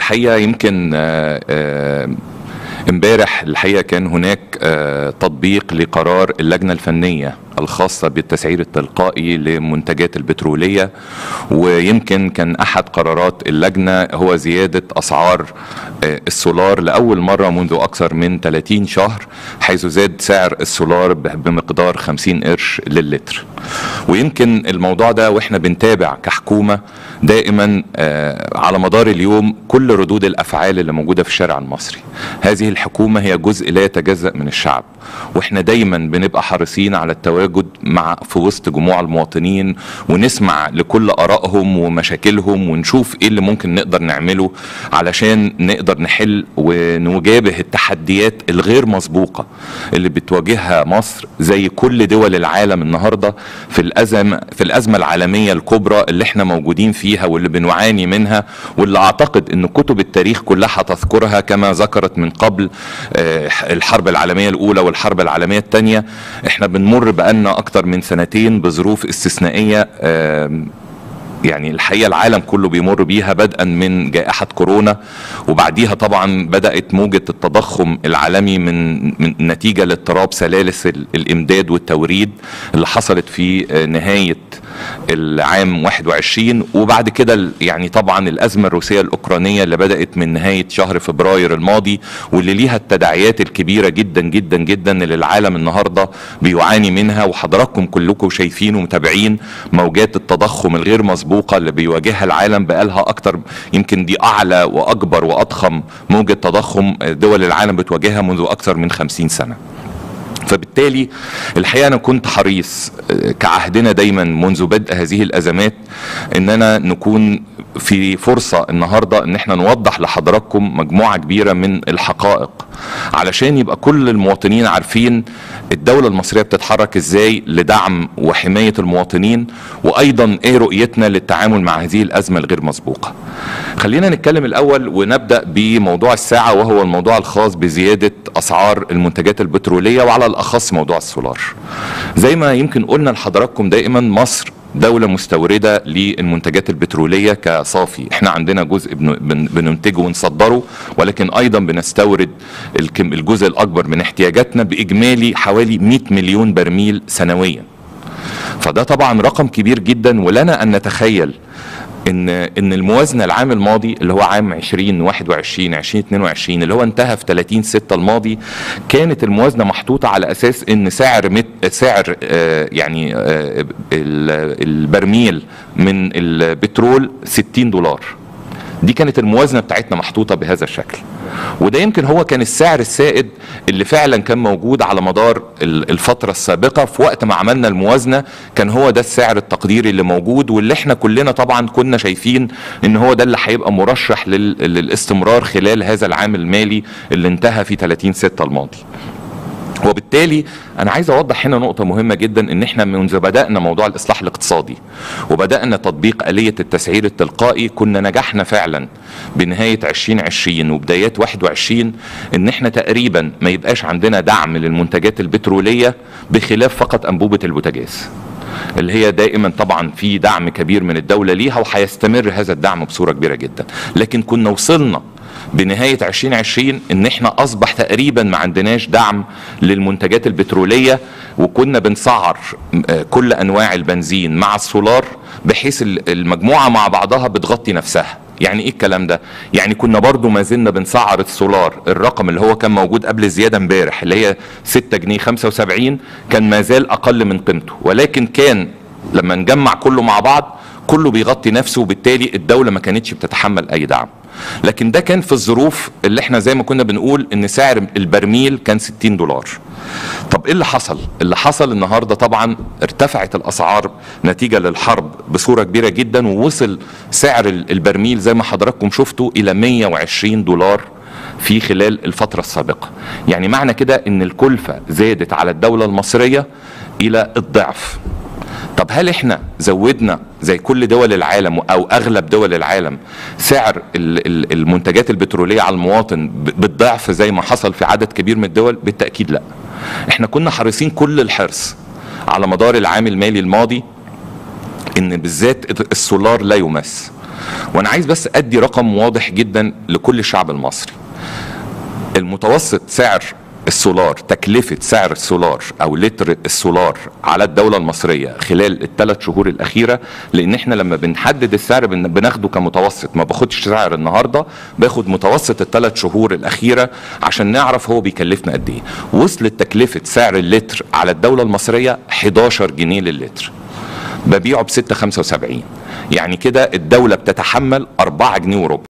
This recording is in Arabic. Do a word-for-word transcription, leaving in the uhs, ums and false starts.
الحقيقة يمكن امبارح الحقيقة كان هناك تطبيق لقرار اللجنة الفنية الخاصة بالتسعير التلقائي للمنتجات البترولية، ويمكن كان أحد قرارات اللجنة هو زيادة أسعار السولار لأول مرة منذ أكثر من ثلاثين شهر، حيث زاد سعر السولار بمقدار خمسين قرش للتر. ويمكن الموضوع ده وإحنا بنتابع كحكومة دائما على مدار اليوم كل ردود الأفعال اللي موجودة في الشارع المصري. هذه الحكومة هي جزء لا يتجزأ من الشعب، وإحنا دايما بنبقى حريصين على التواجد مع في وسط جموع المواطنين، ونسمع لكل آرائهم ومشاكلهم، ونشوف ايه اللي ممكن نقدر نعمله علشان نقدر نحل ونجابه التحديات الغير مسبوقة اللي بتواجهها مصر زي كل دول العالم النهاردة في الأزمة في الأزمة العالمية الكبرى اللي احنا موجودين فيها واللي بنعاني منها، واللي اعتقد ان كتب التاريخ كلها تذكرها كما ذكرت من قبل الحرب العالمية الأولى والحرب العالمية الثانية. احنا بنمر بقالنا أكتر من سنتين بظروف استثنائية يعني الحقيقة العالم كله بيمر بيها، بدءا من جائحة كورونا، وبعديها طبعا بدأت موجة التضخم العالمي من, من نتيجة لاضطراب سلاسل الإمداد والتوريد اللي حصلت في نهاية العام واحد وعشرين، وبعد كده يعني طبعا الأزمة الروسية الأوكرانية اللي بدأت من نهاية شهر فبراير الماضي، واللي ليها التداعيات الكبيرة جدا جدا جدا اللي العالم النهاردة بيعاني منها، وحضراتكم كلكم شايفين ومتابعين موجات التضخم الغير مسبوقة اللي بيواجهها العالم بقالها أكتر، يمكن دي أعلى وأكبر وأضخم موجة تضخم دول العالم بتواجهها منذ أكثر من خمسين سنة. فبالتالي الحقيقة أنا كنت حريص كعهدنا دايما منذ بدء هذه الأزمات إننا نكون في فرصة النهاردة إن احنا نوضح لحضراتكم مجموعة كبيرة من الحقائق علشان يبقى كل المواطنين عارفين الدولة المصرية بتتحرك ازاي لدعم وحماية المواطنين، وايضا ايه رؤيتنا للتعامل مع هذه الازمة الغير مسبوقة. خلينا نتكلم الاول ونبدأ بموضوع الساعة، وهو الموضوع الخاص بزيادة اسعار المنتجات البترولية وعلى الاخص موضوع السولار. زي ما يمكن قلنا لحضراتكم دائما مصر دولة مستوردة للمنتجات البترولية كصافي، احنا عندنا جزء بننتجه ونصدره، ولكن ايضا بنستورد الجزء الاكبر من احتياجاتنا باجمالي حوالي مئة مليون برميل سنويا. فده طبعا رقم كبير جدا، ولنا ان نتخيل ان ان الموازنه العام الماضي اللي هو عام ألفين وواحد وعشرين ألفين واثنين وعشرين اللي هو انتهى في ثلاثين ستة الماضي، كانت الموازنه محطوطه على اساس ان سعر مت سعر آه يعني آه البرميل من البترول ستين دولار. دي كانت الموازنه بتاعتنا محطوطه بهذا الشكل، وده يمكن هو كان السعر السائد اللي فعلا كان موجود على مدار الفترة السابقة. في وقت ما عملنا الموازنة كان هو ده السعر التقديري اللي موجود، واللي احنا كلنا طبعا كنا شايفين ان هو ده اللي هيبقى مرشح للاستمرار خلال هذا العام المالي اللي انتهى في ثلاثين ستة الماضي. وبالتالي انا عايز اوضح هنا نقطة مهمة جدا، ان احنا منذ بدأنا موضوع الاصلاح الاقتصادي وبدأنا تطبيق آلية التسعير التلقائي كنا نجحنا فعلا بنهاية ألفين وعشرين وبدايات واحد وعشرين ان احنا تقريبا ما يبقاش عندنا دعم للمنتجات البترولية بخلاف فقط انبوبة البوتاجاز اللي هي دائما طبعا في دعم كبير من الدولة ليها، وهيستمر هذا الدعم بصورة كبيرة جدا. لكن كنا وصلنا بنهاية ألفين وعشرين ان احنا اصبح تقريبا ما عندناش دعم للمنتجات البترولية، وكنا بنسعر كل انواع البنزين مع السولار بحيث المجموعة مع بعضها بتغطي نفسها. يعني ايه الكلام ده؟ يعني كنا برضو ما زلنا بنسعر السولار الرقم اللي هو كان موجود قبل الزيادة امبارح اللي هي ستة جنيه خمسة وسبعين، كان ما زال اقل من قيمته، ولكن كان لما نجمع كله مع بعض كله بيغطي نفسه، وبالتالي الدولة ما كانتش بتتحمل اي دعم. لكن ده كان في الظروف اللي احنا زي ما كنا بنقول ان سعر البرميل كان ستين دولار. طب ايه اللي حصل؟ اللي حصل النهاردة طبعا ارتفعت الاسعار نتيجة للحرب بصورة كبيرة جدا، ووصل سعر البرميل زي ما حضراتكم شفتوا الى مئة وعشرين دولار في خلال الفترة السابقة. يعني معنى كده ان الكلفة زادت على الدولة المصرية الى الضعف. طب هل احنا زودنا زي كل دول العالم او اغلب دول العالم سعر المنتجات البترولية على المواطن بالضعف زي ما حصل في عدد كبير من الدول؟ بالتأكيد لا. احنا كنا حريصين كل الحرص على مدار العام المالي الماضي ان بالذات السولار لا يمس، وانا عايز بس ادي رقم واضح جدا لكل الشعب المصري. المتوسط سعر السولار، تكلفة سعر السولار او لتر السولار على الدولة المصرية خلال الثلاث شهور الاخيرة، لان احنا لما بنحدد السعر بناخده كمتوسط، ما باخدش سعر النهاردة، باخد متوسط الثلاث شهور الاخيرة عشان نعرف هو بيكلفنا قد ايه. وصلت تكلفة سعر اللتر على الدولة المصرية حداشر جنيه للتر، ببيعه ب ستة خمسة وسبعين، يعني كده الدولة بتتحمل أربعة جنيه وربع.